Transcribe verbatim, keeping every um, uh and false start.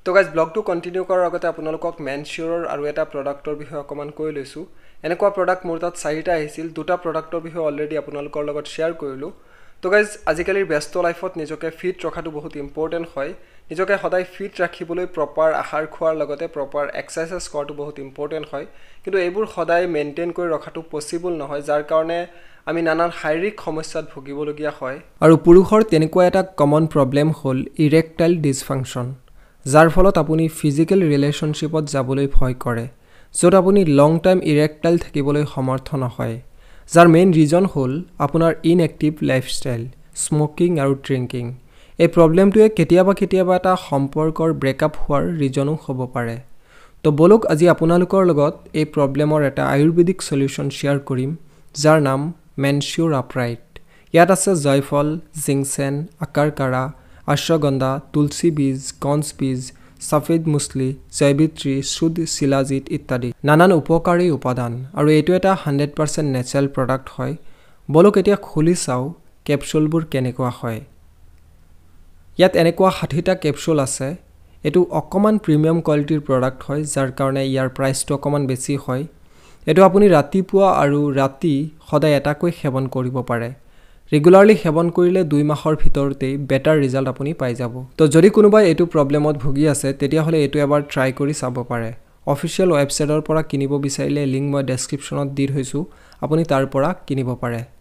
তো guys ব্লগটো continue কৰাৰ আগতে আপোনালোকক মেনচিউৰৰ আৰু এটা প্ৰডাক্টৰ বিষয়ে অকণমান কৈ লৈছোঁ এনেকুৱা প্ৰডাক্ট মোৰ তাত চাৰিটা আহিছিল দুটা প্ৰডাক্টৰ বিষয়ে অলৰেডি আপোনালোকৰ লগত শ্বেয়াৰ কৰিলোঁ তো গাইজ আজিকালিৰ ব্যস্ত লাইফত নিজকে ফিট ৰখাটো বহুত ইম্পৰ্টেণ্ট হয় নিজকে সদায় ফিট ৰাখিবলৈ প্ৰপাৰ আহাৰ খোৱাৰ লগতে প্ৰপাৰ এক্সাৰচাইজ কৰাটো বহুত ইম্পৰ্টেণ্ট হয় কিন্তু এইবোৰ সদায় মেইনটেইন কৰি ৰখাটো পচিবল নহয় যাৰ কাৰণে আমি নানান শাৰীৰিক সমস্যাত ভুগিবলগীয়া হয় আৰু পুৰুষৰ তেনেকুৱা এটা কমন প্ৰব্লেম হ'ল ইৰেক্টাইল ডিছফাংচন যাৰ ফলত আপুনি ফিজিক্যাল ৰিলেশনশ্বিপত যাবলৈ ভয় কৰে য'ত আপুনি লং টাইম ইৰেক্টাইল থাকিবলৈ সমৰ্থ নহয় যাৰ মেইন ৰিজন হ'ল আপোনাৰ ইনএক্টিভ লাইফষ্টাইল স্মোকিং আৰু ড্ৰিংকিং এই প্ৰব্লেমটোৱে কেতিয়াবা কেতিয়াবা এটা সম্পৰ্কৰ ব্ৰেকআপ হোৱাৰ ৰিজনো হ'ব পাৰে তো বলক আজি আপোনালোকৰ লগত এই প্ৰব্লেমৰ এটা আয়ুৰ্বেদিক সলিউশন শ্বেয়াৰ কৰিম যাৰ নাম Mansure Upright ইয়াত আছে জয়ফল জিংসেন আকাৰকাৰা অশ্বগন্ধা তুলসী বীজ কনস বীজ সফেদ মুছলি জৈবিত্ৰী শুদ্ধ শিলাজিত ইত্যাদি নানান উপকাৰী উপাদান আৰু এইটো এটা হাণ্ড্ৰেড পাৰ্চেণ্ট নেচাৰেল প্ৰডাক্ট হয় বলক এতিয়া খুলি চাও কেপচুলবোৰ কেনেকুৱা হয় ইয়াত এনেকুৱা ষাঠিটা কেপচুল আছে এটো অকমান প্ৰিমিয়াম কোৱালিটিৰ প্ৰডাক্ট হয় যাৰ কাৰণে ইয়াৰ প্ৰাইচটো অকমান বেছি হয় এটো আপুনি ৰাতিপুৱা আৰু ৰাতি সদায় এটাকৈ সেৱন কৰিব পাৰে ৰেগুলাৰলি সেৱন কৰিলে দুই মাহৰ ভিতৰতে বেটাৰ ৰিজাল্ট আপুনি পাই যাব তো যদি কোনোবাই এটো প্ৰব্লেমত ভুগি আছে তেতিয়া হলে এটো এবাৰ ট্ৰাই কৰি চাব পাৰে অফিচিয়েল ৱেবছাইটৰ পৰা কিনিব বিচাৰিলে লিংক মই ডেসক্ৰিপচনত দি থৈছো আপুনি তাৰ পৰা কিনিব পাৰে